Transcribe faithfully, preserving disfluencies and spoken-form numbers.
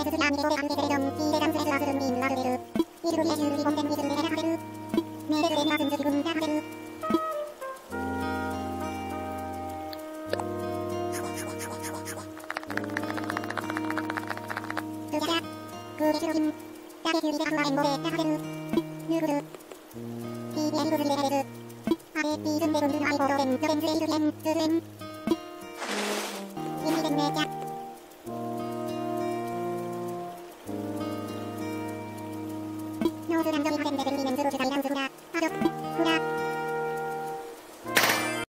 ノーズランドに派遣でベルリネンズロジュタイラ